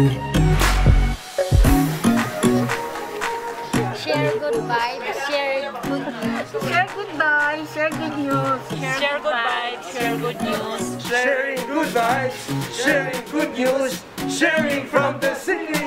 Share good vibes, share good news. Share good vibes, share good news. Share good vibes, share good news. Sharing good vibes, sharing good news, sharing from the city.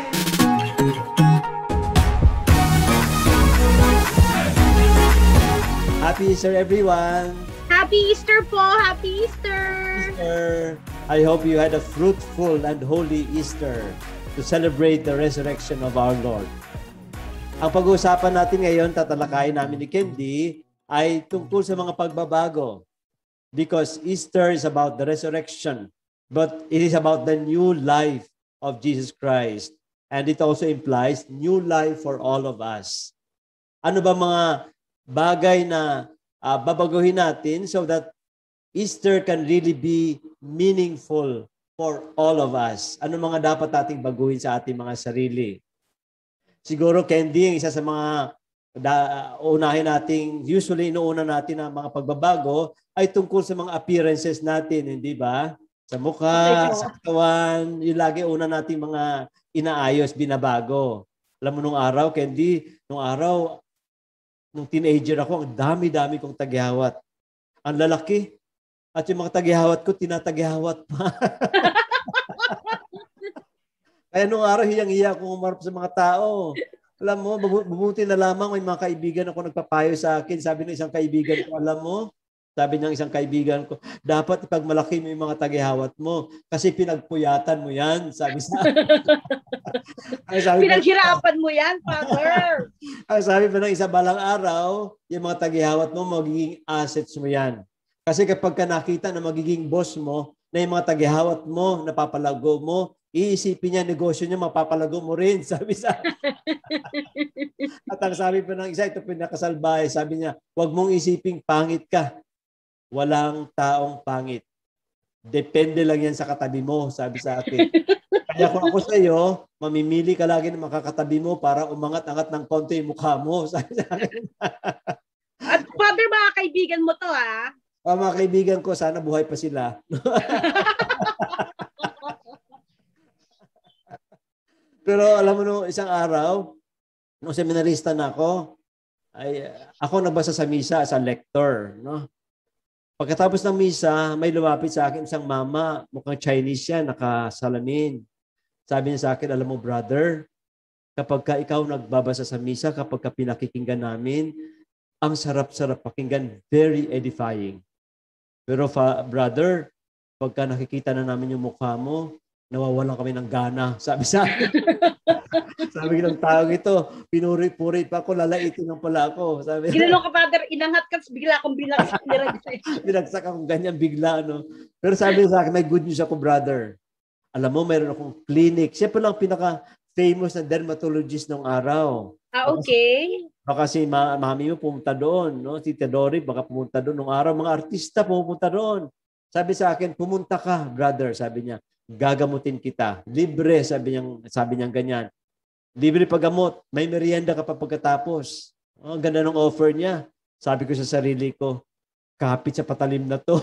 Happy Easter, everyone! Happy Easter po! Happy Easter! Easter! I hope you had a fruitful and holy Easter to celebrate the resurrection of our Lord. Ang pag-uusapan natin ngayon, tatalakayin namin ni Candy, ay tungkol sa mga pagbabago. Because Easter is about the resurrection, but it is about the new life of Jesus Christ. And it also implies new life for all of us. Ano ba mga bagay na babaguhin natin so that Easter can really be meaningful for all of us? Ano mga dapat nating baguhin sa ating mga sarili? Siguro, Candy, ang isa sa mga unahin nating, usually inuuna natin ang mga pagbabago ay tungkol sa mga appearances natin, hindi ba? Sa mukha, sa katawan, yung lagi una nating mga inaayos, binabago. Alam mo nung araw, Candy, nung teenager ako, ang dami-dami kong tagyawat. Ang lalaki. At yung mga tagyawat ko, tinatagyawat pa. Kaya nung araw, hiyang-hiya akong umarap sa mga tao. Alam mo, mabuti na lamang may mga kaibigan ako nagpapayo sa akin. Sabi ng isang kaibigan ko, alam mo, sabi ng isang kaibigan ko, dapat pag malaki mo yung mga tagyawat mo kasi pinagpuyatan mo yan. Sabi sa Pinaghirapan mo yan, Father. Ang sabi pa ng isa balang araw, yung mga tagyawat mo, magiging assets mo yan. Kasi kapag ka nakita na magiging boss mo, na yung mga tagyawat mo, napapalago mo, iisipin niya, negosyo niya, mapapalago mo rin. Sabi sa At ang sabi pa ng isa, ito pinakasalbahe, sabi niya, huwag mong isiping pangit ka. Walang taong pangit. Depende lang yan sa katabi mo, sabi sa akin. Kaya kung ako sa iyo, mamimili ka lagi ng makakatabi mo para umangat-angat ng konti yung mukha mo. Sabi sa akin. At Father, mga kaibigan mo to, ha? Mga kaibigan ko, sana buhay pa sila. Pero alam mo, no, isang araw, nung seminarista na ako, ako nagbasa sa misa as a lector. No? Pagkatapos ng misa, may lumapit sa akin isang mama, mukhang Chinese siya, nakasalamin. Sabi niya sa akin, alam mo brother, kapag ka ikaw nagbabasa sa misa, kapag ka pinakikinggan namin, ang sarap-sarap pakinggan, very edifying. Pero brother, pagka nakikita na namin yung mukha mo, nawawalan kami ng gana. Sabi sa akin. Sabi ng tao ito, pinuri-puri pa ako, lalaitin lang pala ako. Sabi, Ginanong ka, Father, inangat ka, bigla akong binagsak. binagsak akong ganyan bigla. No? Pero sabi sa akin, may good news ako, brother. Alam mo, mayroon akong clinic. Siya pa lang pinaka-famous na dermatologist ng araw. Okay. Baka si mami mo pumunta doon. No? Si Tedori, baka pumunta doon nung araw. Mga artista pumunta doon. Sabi sa akin, pumunta ka, brother. Sabi niya, gagamutin kita. Libre, sabi niya ganyan. Libre paggamot. May merienda ka pa pagkatapos. Ang ganda ng offer niya. Sabi ko sa sarili ko, kapit sa patalim na to.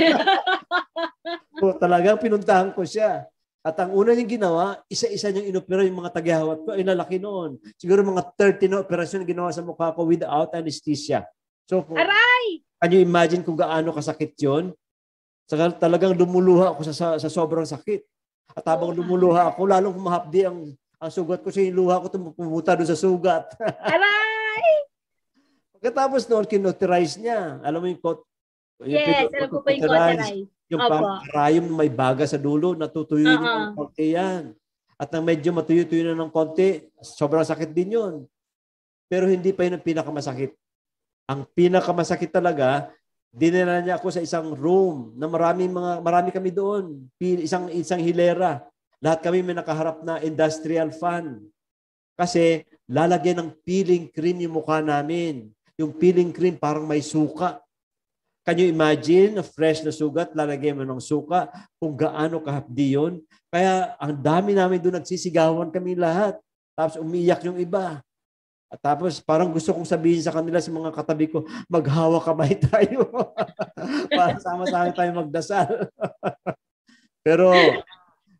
So, talagang pinuntahan ko siya. At ang una niyang ginawa, isa-isa niyang inopera yung mga tagyawat ko. Ay, lalaki noon. Siguro mga 30 na operasyon ginawa sa mukha ko without anesthesia. So, Aray! Can you imagine kung gaano kasakit yun? Talagang lumuluha ako sa sobrang sakit. At habang lumuluha ako, lalong humahapdi ang sugat ko. Yung luha ko pumupunta doon sa sugat. Aray! Pagkatapos noon, kinoterize niya. Alam mo yung Yes, alam ko po yung cauterize. Yung karayom na may baga sa dulo, natutuyuin yung konti yan. At nang medyo matuyo-tuyo na ng konti, sobrang sakit din yun. Pero hindi pa yun ang pinakamasakit. Ang pinakamasakit talaga, dinala niya ako sa isang room na marami kami doon. Isang hilera. Lahat kami may nakaharap na industrial fan. Kasi lalagyan ng peeling cream yung mukha namin. Yung peeling cream parang may suka. Can you imagine, a fresh na sugat, lalagyan mo ng suka, kung gaano kahapdi yun? Kaya ang dami namin doon, nagsisigawan kami lahat. Tapos umiyak yung iba. At tapos parang gusto kong sabihin sa kanila, sa mga katabi ko, maghawa kamay tayo. Para sama-sama tayo magdasal. Pero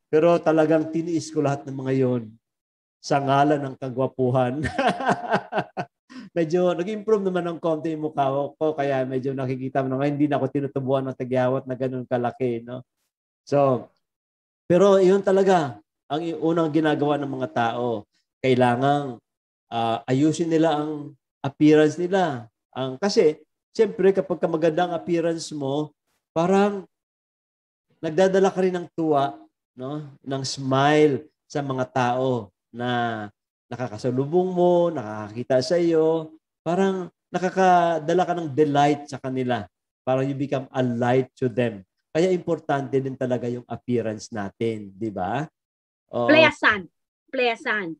Pero talagang tiniis ko lahat ng mga yon sa ngalan ng kagwapuhan. Medyo nag-improve naman ng konti yung mukha ko, kaya medyo nakikita mo na hindi na ako tinutubuan ng tagyawat na ganun kalaki, no? So, pero yun talaga ang unang ginagawa ng mga tao. Kailangang ayusin nila ang appearance nila. Kasi, siyempre, kapag maganda ang appearance mo, parang nagdadala ka rin ng tuwa, no? Ng smile sa mga tao na nakakasalubong mo, nakakakita sa iyo. Parang nakakadala ka ng delight sa kanila. Parang you become a light to them. Kaya importante din talaga yung appearance natin, di ba? Pleasant. Pleasant.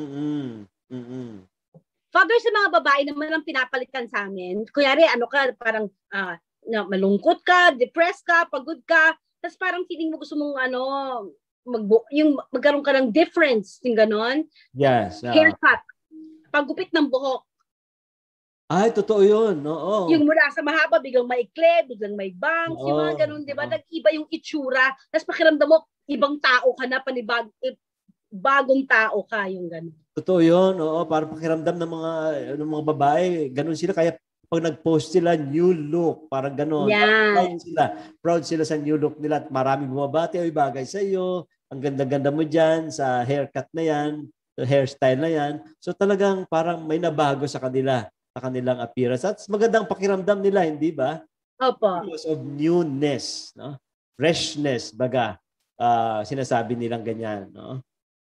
Father, sa mga babae naman ang pinapalitan sa amin, kunyari, parang malungkot ka, depressed ka, pagod ka, tapos parang feeling mo gusto mong magkaroon ka ng difference, yung ganon. Yes. Haircut. Paggupit ng buhok. Ay, totoo yun. Oo. Yung mula sa mahaba, biglang maikli, biglang may bangs, yung mga ganon, di ba? Nag-iba yung itsura, tapos pakiramdam mo, ibang tao ka na, bagong tao ka, yung ganon. Totoo yun. Oo, parang pakiramdam ng mga babae, ganon sila. Kaya pag nag-post sila, new look, parang ganon. Yan. Proud sila sa new look nila. At maraming bumabati, ay bagay sa iyo. Ang ganda-ganda mo dyan sa haircut na yan, sa hairstyle na yan. So talagang parang may nabago sa kanila, sa kanilang appearance. At magandang pakiramdam nila, hindi ba? Opo. Because of newness, no? Freshness, baga. Sinasabi nilang ganyan, no?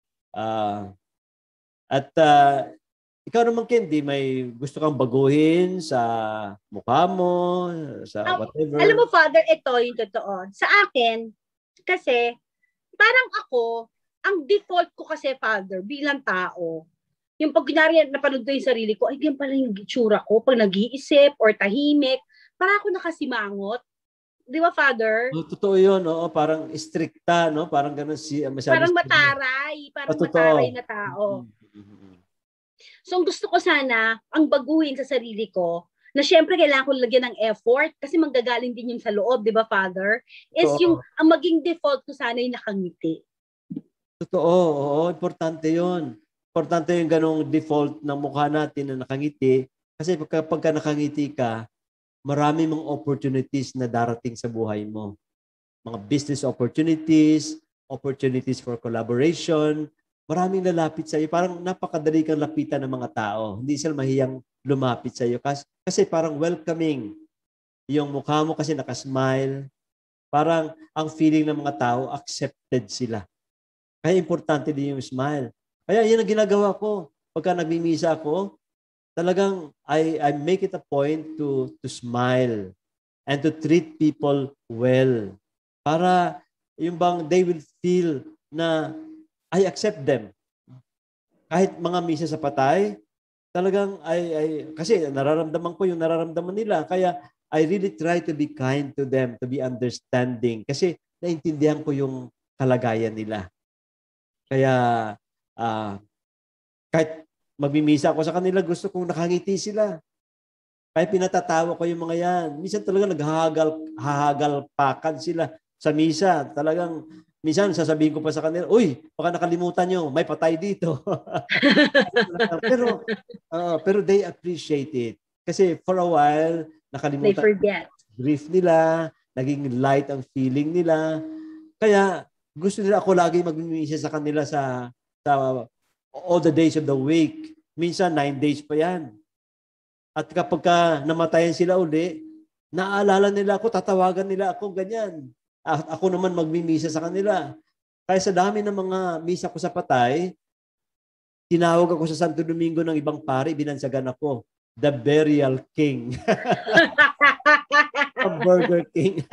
Ikaw naman, Candy, may gusto kang baguhin sa mukha mo, sa whatever? Alam mo, Father, ito yung totoo. Sa akin, kasi, parang ako, ang default ko kasi, Father, bilang tao, yung pag napanood ko yung sarili ko, ay, ganyan pala yung itsura ko, pag nag-iisip or tahimik, parang ako nakasimangot. Di ba, Father? Totoo yun, oo. Parang stricta, no? Parang ganun parang mataray. Parang mataray na tao. So, ang gusto ko sana, ang baguhin sa sarili ko, na syempre kailangan ko lagyan ng effort kasi manggagaling din yung sa loob, di ba, Father? Is yung, ang maging default ko sana yung nakangiti. Totoo, oo. Importante yun. Importante yung ganong default ng mukha natin na nakangiti. Kasi pagka nakangiti ka, marami mga opportunities na darating sa buhay mo. Mga business opportunities, opportunities for collaboration, maraming lalapit sa iyo. Parang napakadali kang lapitan ng mga tao. Hindi sila mahiyang lumapit sa iyo. Kasi parang welcoming. Yung mukha mo kasi nakasmile. Parang ang feeling ng mga tao, accepted sila. Kaya importante din yung smile. Kaya yun ang ginagawa ko. Pagka nagmimisa ako, talagang I make it a point to smile and to treat people well. Para yung bang they will feel na I accept them. Kahit mga misa sa patay, talagang kasi nararamdaman ko yung nararamdaman nila. Kaya I really try to be kind to them, to be understanding. Kasi naintindihan ko yung kalagayan nila. Kaya kahit magmimisa ako sa kanila, gusto kong nakangiti sila. Kaya pinatatawa ko yung mga yan. Minsan talaga naghahagal-pakan sila sa misa. Talagang, minsan sasabihin ko pa sa kanila, uy, baka nakalimutan nyo, may patay dito. pero they appreciate it. Kasi for a while, nakalimutan. They forget. Grief nila, naging light ang feeling nila. Kaya, gusto nila ako lagi magmimisa sa kanila sa all the days of the week. Minsan, 9 days pa yan. At kapag namatayan sila uli, naaalala nila ako, tatawagan nila ako, ganyan. At ako naman magmimisa sa kanila. Kaya sa dami ng mga misa ko sa patay, tinawag ako sa Santo Domingo ng ibang pari, binansagan ako, the Burial King. A Burger King.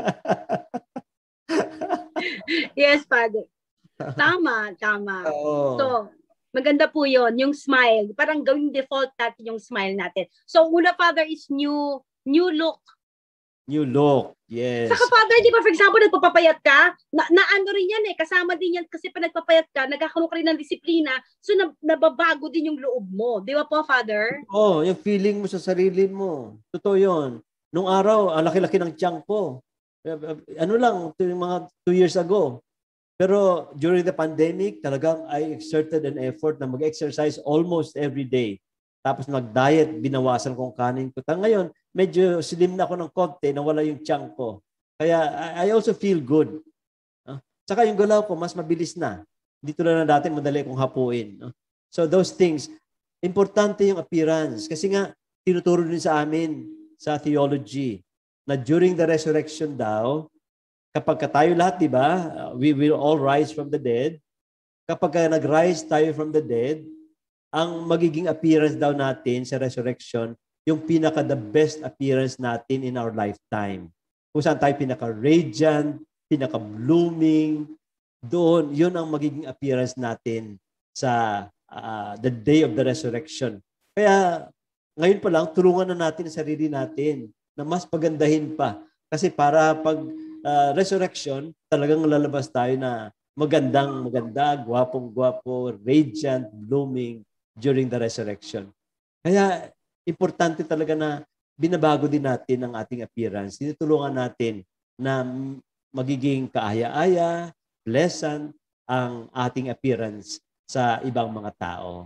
Yes, Father. Tama. Oo. So, maganda po yon yung smile. Parang gawing default natin yung smile natin. So, una, Father, is new look. New look, yes. Saka, Father, di ba, for example, nagpapapayat ka, na ano rin yan kasama din yan kasi pa nagpapayat ka, nagkakaroon ka rin ng disiplina, so nababago din yung loob mo. Di ba po, Father? Oo, yung feeling mo sa sarili mo. Totoo yun. Nung araw, ang laki-laki ng tiyan ko. Ano lang, yung mga 2 years ago. Pero during the pandemic, talagang I exerted an effort na mag-exercise almost every day. Tapos mag-diet, binawasan kong kanin ko. Ngayon, medyo slim na ako ng konti, nawala yung tiyan ko. Kaya I also feel good. Tsaka yung galaw ko, mas mabilis na. Hindi tulad na dati, madali kong hapuin. So those things, importante yung appearance. Kasi nga, tinuturo din sa amin sa theology na during the resurrection daw, kapag tayo lahat, di ba, we will all rise from the dead. Kapag nag-rise tayo from the dead, ang magiging appearance daw natin sa resurrection, yung pinaka-the best appearance natin in our lifetime. Kung saan tayo pinaka-radiant, pinaka-blooming, doon, yun ang magiging appearance natin sa the day of the resurrection. Kaya, ngayon pa lang, tulungan na natin ang sarili natin na mas pagandahin pa. Kasi para pag resurrection, talagang lalabas tayo na maganda, gwapong-gwapo, radiant, blooming during the resurrection. Kaya, importante talaga na binabago din natin ang ating appearance. Tinutulungan natin na magiging kaaya-aya, pleasant ang ating appearance sa ibang mga tao.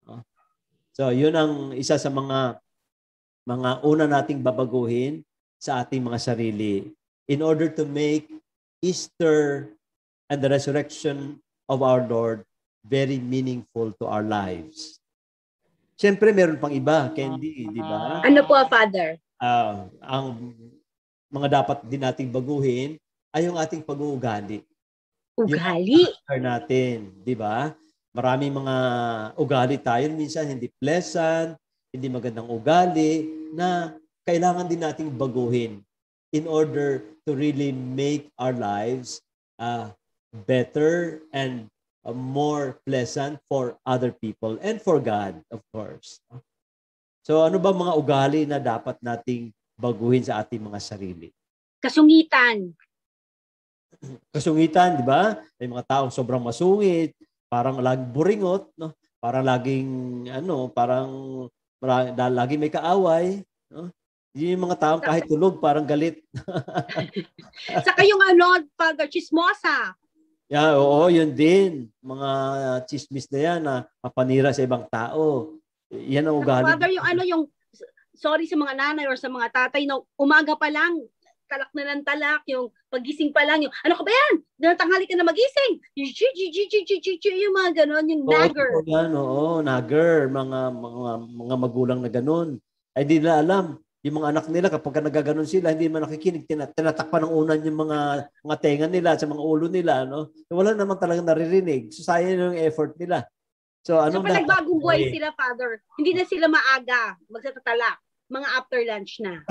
So, yun ang isa sa mga una nating babaguhin sa ating mga sarili in order to make Easter and the resurrection of our Lord very meaningful to our lives. Siyempre, meron pang iba, Candy, di ba? Ano po, Father? Ang mga dapat din nating baguhin ay yung ating pag-uugali. Ugali. Yung natin, di ba? Maraming mga ugali tayo, minsan hindi pleasant, hindi magandang ugali, na kailangan din nating baguhin in order to really make our lives better and more pleasant for other people and for God, of course. So ano ba mga ugali na dapat nating baguhin sa ating mga sarili? Kasungitan. Kasungitan, di ba? May mga taong sobrang masungit, parang laging buringot, no? Parang laging laging may kaaway, no? Yung mga taong kahit tulog parang galit. Saka yung Father, chismosa. Yeah, oo, yun din. Mga chismis na yan na mapanira sa ibang tao. Yan ang ugali. Father, yung sorry sa mga nanay or sa mga tatay na umaga pa lang, talak na ng talak, yung pagising pa lang, yung ano ka ba yan? Tanghali ka na magising. Yung mga ganon, yung nagger. Oo, nagger. Mga magulang na ganon. Ay di na alam. Yung mga anak nila, kapag nagaganon sila, hindi man nakikinig, tinatakpan ng unan yung mga tenga nila sa mga ulo nila. No? So, wala naman talagang naririnig. So, sayang yung effort nila. So, nagbagong buhay sila, Father. Hindi na sila maaga magsatatala. Mga after lunch na.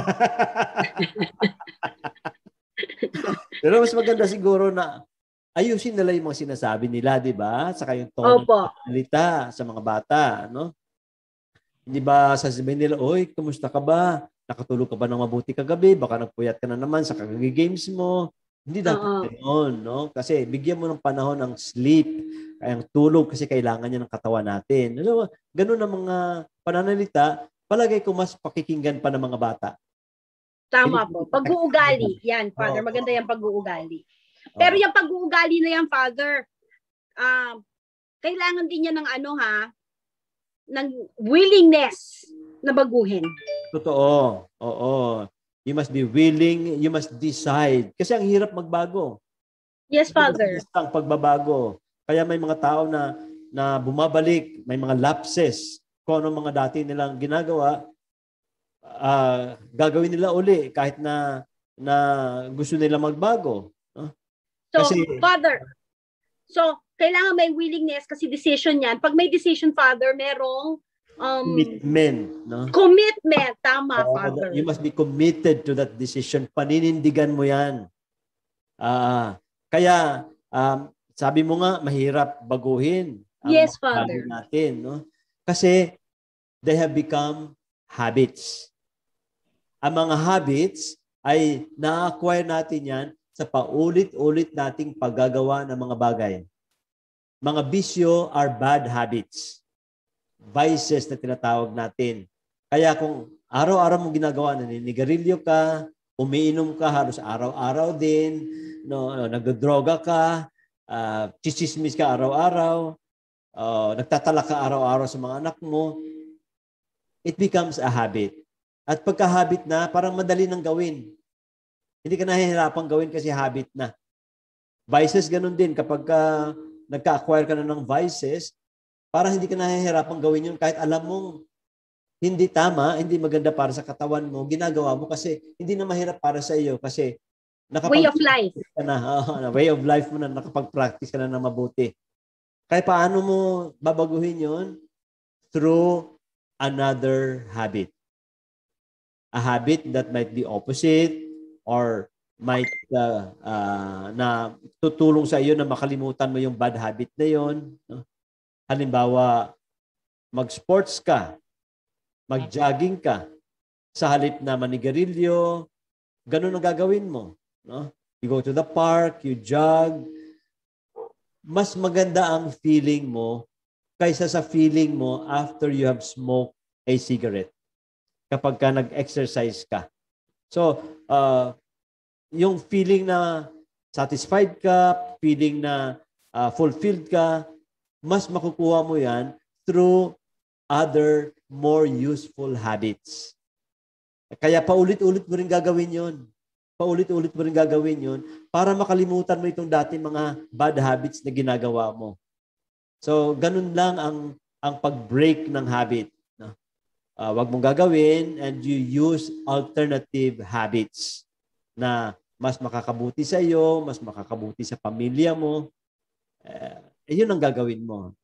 Pero mas maganda siguro na ayusin nila yung mga sinasabi nila, di ba? Saka yung tono ng salita sa mga bata. No? Hindi ba sasabihin nila, oy, kumusta ka ba? Nakatulog ka ba ng mabuti kagabi? Baka nagpuyat ka na naman sa kagabi-games mo. Hindi dapat ganoon, no? Kasi bigyan mo ng panahon ng sleep, ang tulog kasi kailangan niya ng katawan natin. So, ganun ang mga pananalita, palagay ko mas pakikinggan pa ng mga bata. Tama po. Pag-uugali. Yan, Father. Maganda yung pag-uugali. Pero yung pag-uugali na yan, Father, kailangan din niya ng ng willingness na baguhin. Totoo. Oo. You must be willing, you must decide. Kasi ang hirap magbago. Yes, Father. Ang pagbabago. Kaya may mga tao na bumabalik, may mga lapses. Kung ano mga dati nilang ginagawa, gagawin nila uli kahit na gusto nila magbago. So, Father, kailangan may willingness kasi decision yan. Pag may decision, Father, merong commitment. No? Commitment. Tama, Father. You must be committed to that decision. Paninindigan mo yan. Kaya, sabi mo nga, mahirap baguhin ang yes, Father. Natin. No? Kasi, they have become habits. Ang mga habits ay na-acquire natin yan sa paulit-ulit nating paggagawa ng mga bagay. Mga bisyo are bad habits. Vices na tinatawag natin. Kaya kung araw-araw mong ginagawa, naninigarilyo ka, umiinom ka halos araw-araw din, nagdodroga ka, Chichismis ka araw-araw, nagtatala ka araw-araw sa mga anak mo, it becomes a habit. At pagka-habit na, parang madali nang gawin. Hindi ka nahihirapang gawin kasi habit na. Vices, ganun din. Kapag nagka-acquire ka na ng vices, parang hindi ka nahihirapang gawin yun kahit alam mong hindi tama, hindi maganda para sa katawan mo, ginagawa mo kasi hindi na mahirap para sa iyo kasi Way of life. ka na, way of life mo na, nakapag-practice ka na ng mabuti. Kaya paano mo babaguhin yun? Through another habit. A habit that might be opposite or might na tutulong sa iyo na makalimutan mo yung bad habit na yon. No? Halimbawa, mag-sports ka, mag-jogging ka, sa halip na manigarilyo, ganun ang gagawin mo. No? You go to the park, you jog, mas maganda ang feeling mo kaysa sa feeling mo after you have smoked a cigarette. Kapag ka nag-exercise ka. So, yung feeling na satisfied ka, feeling na fulfilled ka, mas makukuha mo yan through other more useful habits. Kaya paulit-ulit mo rin gagawin yun. Paulit-ulit mo rin gagawin yun para makalimutan mo itong dati mga bad habits na ginagawa mo. So, ganun lang ang pag-break ng habit. Wag mong gagawin and you use alternative habits na mas makakabuti sa iyo, mas makakabuti sa pamilya mo. Yun ang gagawin mo.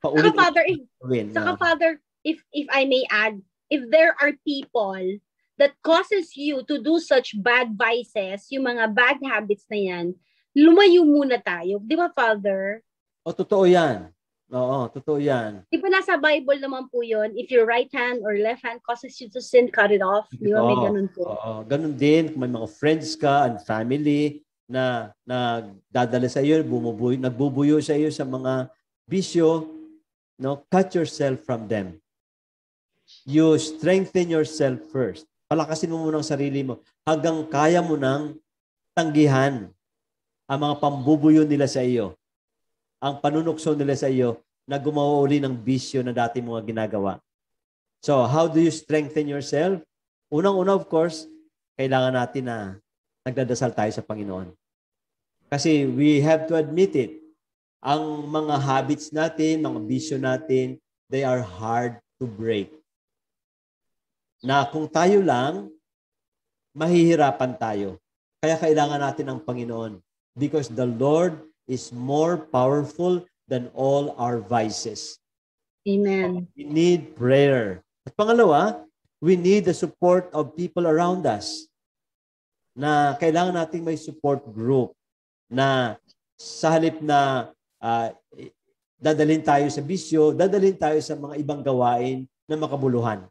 Father, if I may add, if there are people that causes you to do such bad vices, yung mga bad habits na yan, lumayo muna tayo. Di ba, Father? Totoo yan. Oo, totoo yan. Di ba nasa Bible naman po yun, if your right hand or left hand causes you to sin, cut it off. Di ba, may ganun po. Oo, ganun din. Kung may mga friends ka and family na nagdadala sa iyo, nagbubuyo sa iyo sa mga bisyo, no, cut yourself from them. You strengthen yourself first. Palakasin mo muna ang sarili mo hanggang kaya mo nang tanggihan ang mga pambubuyo nila sa iyo. Ang panunukso nila sa iyo na gumawa uli ng bisyo na dati mga ginagawa. So, how do you strengthen yourself? Unang-una, of course, kailangan natin na nagdadasal tayo sa Panginoon. Kasi we have to admit it. Ang mga habits natin, mga bisyo natin, they are hard to break. Na kung tayo lang, mahihirapan tayo. Kaya kailangan natin ang Panginoon. Because the Lord is more powerful than all our vices. Amen. We need prayer. At pangalawa, we need the support of people around us. Na kailangan nating may support group na sa halip na dadalhin tayo sa bisyo, dadalhin tayo sa mga ibang gawain na makabuluhan.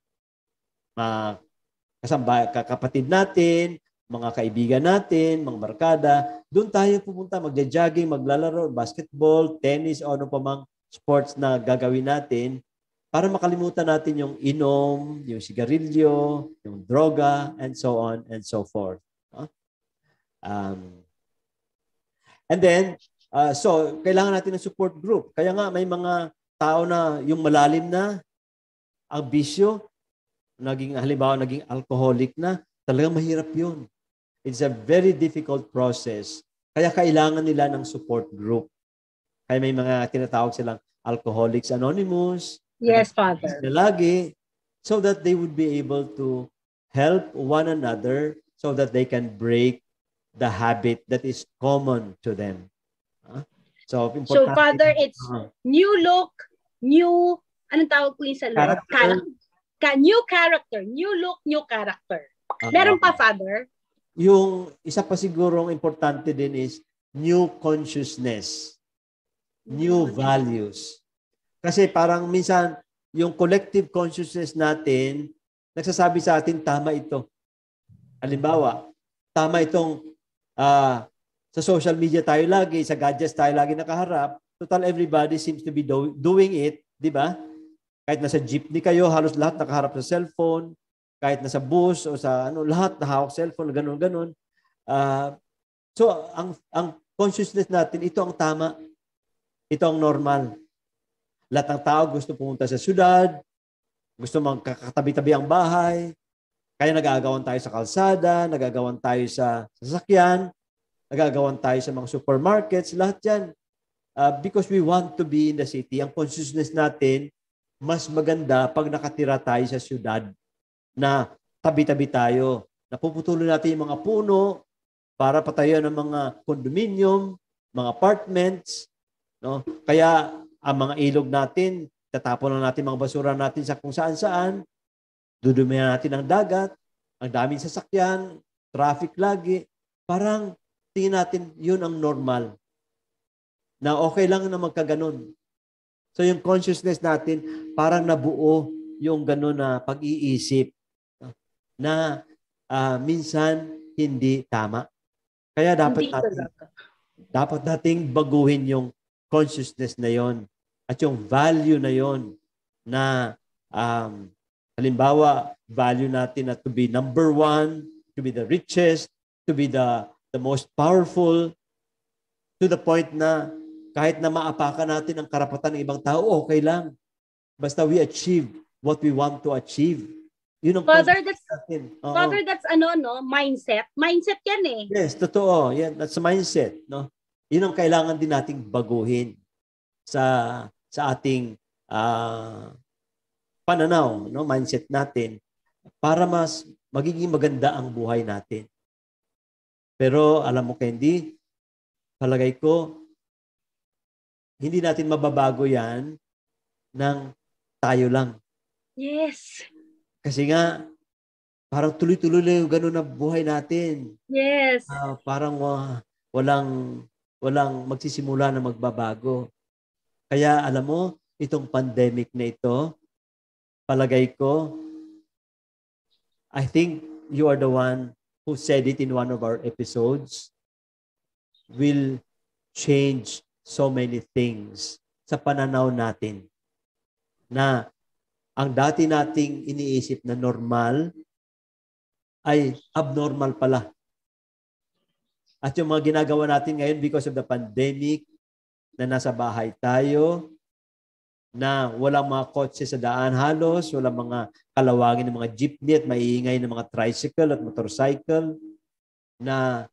Kapatid natin, mga kaibigan natin, mga barkada, doon tayo pupunta, magja-jogging, maglalaro, basketball, tennis, o ano pa mang sports na gagawin natin para makalimutan natin yung inom, yung sigarilyo, yung droga, and so on and so forth. And then, so, kailangan natin ng support group. Kaya nga, may mga tao na yung malalim na ang bisyo, halimbawa, naging alcoholic na, talagang mahirap yun. It's a very difficult process. Kaya kailangan nila ng support group. Kaya may mga tinatawag silang Alcoholics Anonymous. Yes, Father. Lagi, so that they would be able to help one another so that they can break the habit that is common to them. So, Father, it's new look, new, anong tawag po yung sa Lord? New character. New look, new character. Meron pa, Father? Yung isa pa sigurong importante din is new consciousness, new values. Kasi parang minsan, yung collective consciousness natin, nagsasabi sa atin, tama ito. Halimbawa, tama itong sa social media tayo lagi, sa gadgets tayo lagi nakaharap. Total, everybody seems to be doing it, di ba? Kahit nasa jeepney kayo, halos lahat nakaharap sa cellphone. Kahit nasa bus o sa lahat nahawak cellphone, ganun. So, ang consciousness natin, ito ang tama. Ito ang normal. Lahat ng tao gusto pumunta sa syudad, gusto magkakatabi-tabi ang bahay, kaya nagagawan tayo sa kalsada, nagagawan tayo sa sasakyan, nagagawan tayo sa mga supermarkets, lahat yan. Because we want to be in the city. Ang consciousness natin, mas maganda pag nakatira tayo sa syudad na tabi-tabi tayo. Napuputuloy natin yung mga puno para patayo ng mga condominium, mga apartments. No? Kaya ang mga ilog natin, tatapon lang natin mga basura natin sa kung saan-saan, dudumihan natin ang dagat, ang daming sasakyan, traffic lagi. Parang tingin natin yun ang normal. Na okay lang na magkaganon. So yung consciousness natin, parang nabuo yung gano'n na pag-iisip na minsan hindi tama. Kaya dapat nating baguhin yung consciousness na yon at yung value na yon na halimbawa, value natin na to be number one, to be the richest, to be the most powerful, to the point na kahit na maapakan natin ang karapatan ng ibang tao, okay lang. Basta we achieve what we want to achieve. Yun ang Father, natin. that's mindset. Mindset yan eh. Yes, totoo. Yan, that's a mindset. No? Yun ang kailangan din nating baguhin sa ating pananaw, no? Mindset natin para mas magiging maganda ang buhay natin. Pero alam mo, Candy, palagay ko, hindi natin mababago yan ng tayo lang. Yes. Kasi nga, parang tuloy-tuloy lang yung gano'n na buhay natin. Yes. Parang walang magsisimula na magbabago. Kaya alam mo, itong pandemic na ito, palagay ko, I think you are the one who said it in one of our episodes, will change so many things sa pananaw natin na ang dati nating iniisip na normal ay abnormal pala. At yung mga ginagawa natin ngayon because of the pandemic, na nasa bahay tayo, na walang mga kotse sa daan halos, walang mga kalawangin ng mga jeepney at maiingay ng mga tricycle at motorcycle, na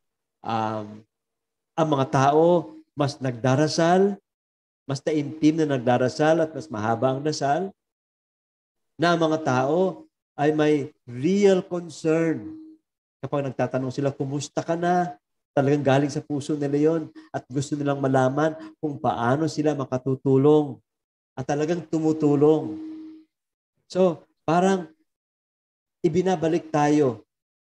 ang mga tao mas nagdarasal, mas taimtim na nagdarasal at mas mahaba ang dasal, na ang mga tao ay may real concern. Kapag nagtatanong sila, kumusta ka na? Talagang galing sa puso nila yon at gusto nilang malaman kung paano sila makatutulong at talagang tumutulong. So, parang ibinabalik tayo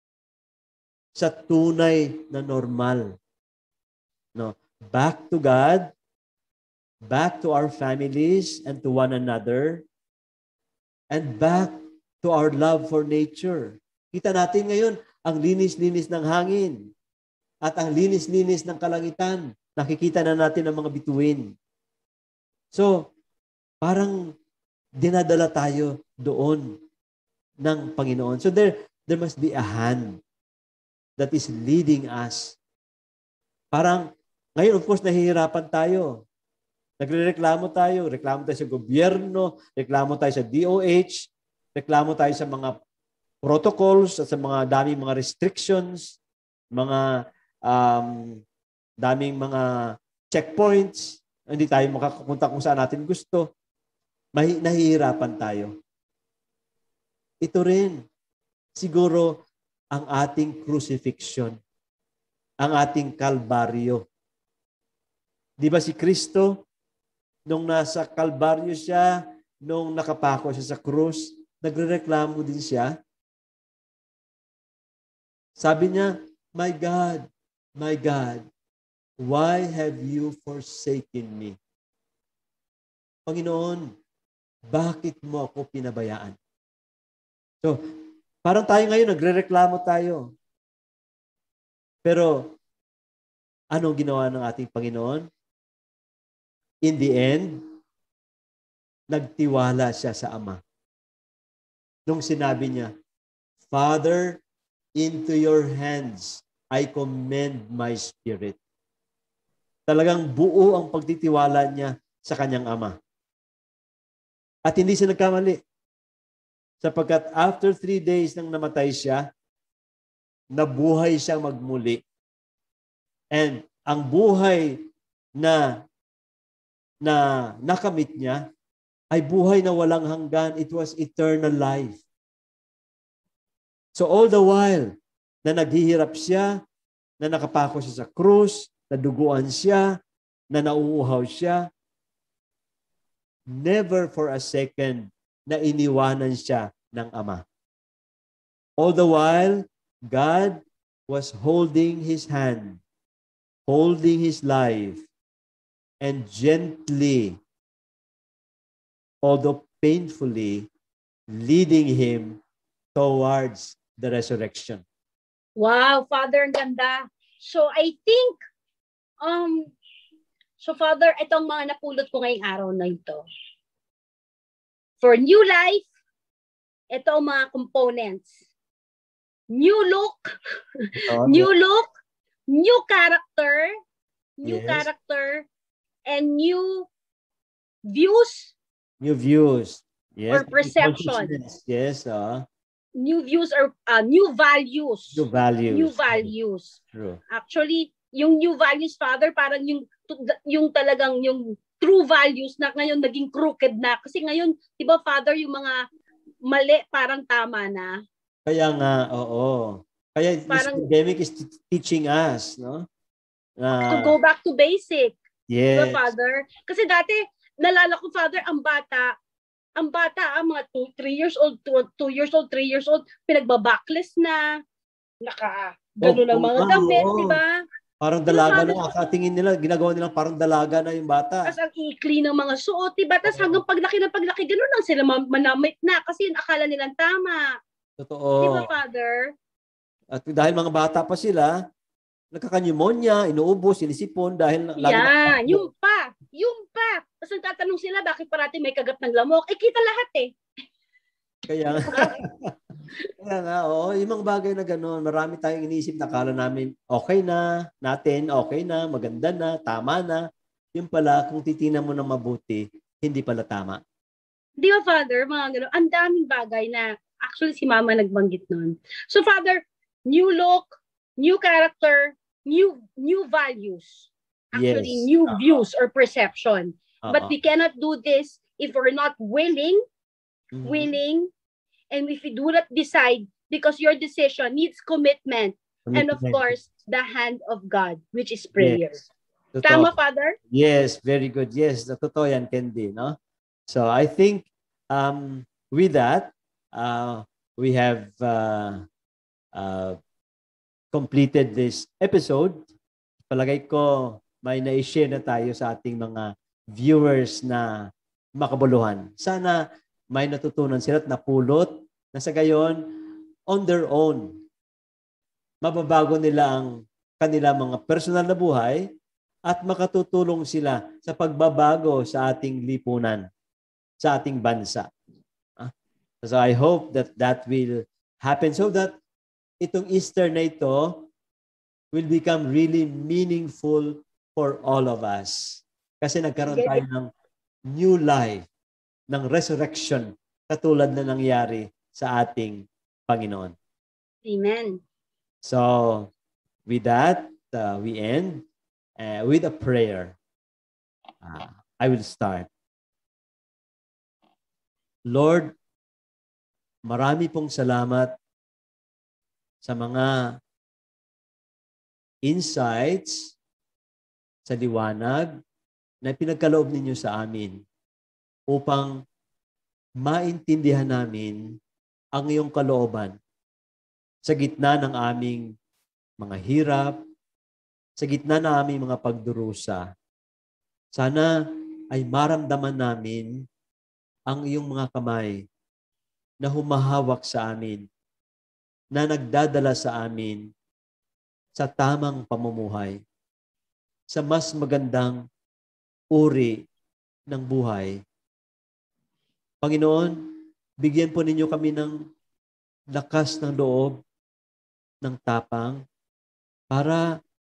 sa tunay na normal. No? Back to God, back to our families and to one another, and back to our love for nature. Kita natin ngayon, ang linis-linis ng hangin at ang linis-linis ng kalangitan. Nakikita na natin ang mga bituin. So, parang dinadala tayo doon ng Panginoon. So, there must be a hand that is leading us. Parang, ngayon, of course, nahihirapan tayo. Nagrereklamo tayo sa gobyerno, reklamo tayo sa DOH, reklamo tayo sa mga protocols at sa mga daming mga restrictions, mga daming mga checkpoints, hindi tayo makakapunta kung saan natin gusto. Nahihirapan tayo. Ito rin, siguro, ang ating crucifixion, ang ating kalbaryo. Di ba si Kristo, nung nasa kalbaryo siya, nung nakapako siya sa krus, nagrereklamo din siya. Sabi niya, my God, why have you forsaken me? Panginoon, bakit mo ako pinabayaan? So, parang tayo ngayon, nagrereklamo tayo. Pero, anong ginawa ng ating Panginoon? In the end, nagtiwala siya sa Ama. Nung sinabi niya, Father, into your hands I commend my spirit. Talagang buo ang pagtitiwala niya sa kanyang ama. At hindi siya nagkamali. Sapagkat after 3 days nang namatay siya, nabuhay siyang magmuli. And ang buhay na nakamit niya ay buhay na walang hanggan. It was eternal life. So all the while na naghihirap siya, na nakapako siya sa krus, naduguan siya, na nauuhaw siya, never for a second na iniwanan siya ng Ama. All the while, God was holding His hand, holding His life, and gently, although painfully, leading Him towards the resurrection. Wow, Father, ang ganda. So, I think, so Father, itong mga napulot ko ngayong araw na ito. For new life, ito ang mga components. New look, new look, new character, and new views. New views. Yes. Or perception. Yes. New views or new values. New values. New values. True. Actually, yung new values, Father, parang yung talagang yung true values na ngayon naging crooked na. Kasi ngayon, di ba, Father, yung mga mali parang tama na. Kaya nga, oo. Kaya parang, this pandemic is teaching us, no? To go back to basic. Yes. Diba, Father? Kasi dati, nalala ko, Father, ang bata, mga 2 years old, 2 years old, 3 years old, pinagbabackless na, gano'n ang mga damit, di ba? Parang dalaga na, tingin nila, ginagawa nilang parang dalaga na yung bata. Tapos ang ikli ng mga suot, di ba? Tapos hanggang paglaki, gano'n lang sila manamit na kasi yung akala nilang tama. Totoo. Di ba, Father? At dahil mga bata pa sila, nagkakanyumonya, inuubos, sinisipon dahil yung pa. Tapos nagtatanong sila, bakit parati may kagat ng lamok? Kita lahat eh. Kaya nga, yung mga bagay na gano'n, marami tayong iniisip na akala namin, okay na, maganda na, tama na. Yung pala, kung titingnan mo ng mabuti, hindi pala tama. Di ba, Father, mga gano'n, ang daming bagay na actually si Mama nagbanggit nun. So, Father, new look, new character, new values. Actually, yes. New views or perception. But we cannot do this if we're not willing, and if we do not decide, because your decision needs commitment. And of course, the hand of God, which is prayer. Yes. Tama, Father? Yes, very good. Yes, totoo yan, Candy, no? So I think with that, we have completed this episode. Palagay ko may na-share na tayo sa ating mga viewers na makabuluhan. Sana may natutunan sila at napulot na sa gayon, on their own, mababago nila ang kanila mga personal na buhay at makatutulong sila sa pagbabago sa ating lipunan, sa ating bansa. So I hope that will happen so that itong Easter na ito will become really meaningful for all of us. Kasi nagkaroon tayo ng new life, ng resurrection, katulad na nangyari sa ating Panginoon. Amen. So, with that, we end with a prayer. I will start. Lord, marami pong salamat sa mga insights, sa liwanag na pinagkaloob ninyo sa amin upang maintindihan namin ang iyong kalooban sa gitna ng aming mga hirap, sa gitna ng aming mga pagdurusa. Sana ay maramdaman namin ang iyong mga kamay na humahawak sa amin, na nagdadala sa amin sa tamang pamumuhay, sa mas magandang uri ng buhay. Panginoon, bigyan po ninyo kami ng lakas ng loob, ng tapang, para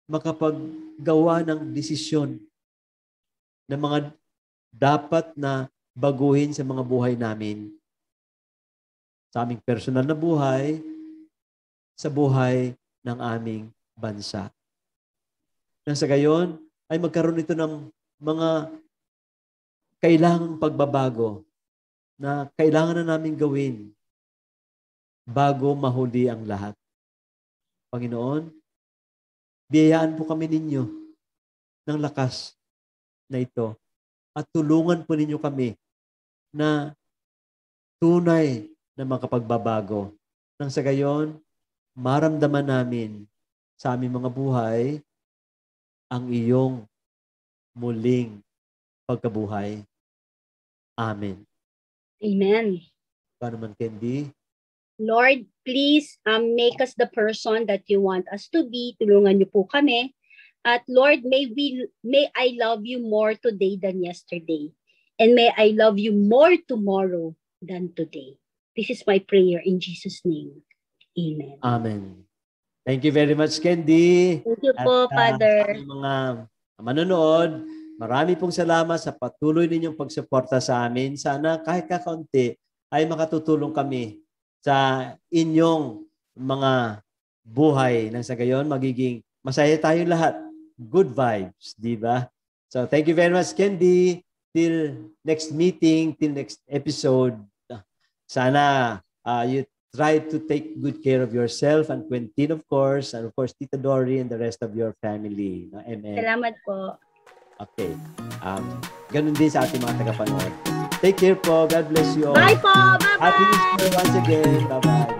makapaggawa ng desisyon na mga dapat na baguhin sa mga buhay namin. Sa aming personal na buhay, sa buhay ng aming bansa. Nang sa gayon, ay magkaroon ito ng mga kailangang pagbabago na kailangan na namin gawin bago mahuli ang lahat. Panginoon, biyayaan po kami ninyo ng lakas na ito at tulungan po ninyo kami na tunay na makapagbabago. Nang sa gayon, maramdaman namin sa aming mga buhay ang iyong muling pagkabuhay. Amen. Amen. Paano man, Candy? Lord, please make us the person that you want us to be. Tulungan niyo po kami. At Lord, may I love you more today than yesterday. And may I love you more tomorrow than today. This is my prayer in Jesus' name. Amen. Amen. Thank you very much, Candy. Thank you po, Father. Sa mga manonood, marami pong salamat sa patuloy ninyong pagsuporta sa amin. Sana kahit kakaunti ay makatutulong kami sa inyong mga buhay. Nang sa gayon, magiging masaya tayong lahat. Good vibes, di ba? So, thank you very much, Candy. Till next meeting, till next episode. Sana you try to take good care of yourself and Quentin, of course, and of course, Tita Dory and the rest of your family. Amen. Salamat po. Okay. Ganun din sa ating mga tagapanood. Take care po. God bless you all. Bye po. Bye-bye. Happy Easter once again. Bye-bye.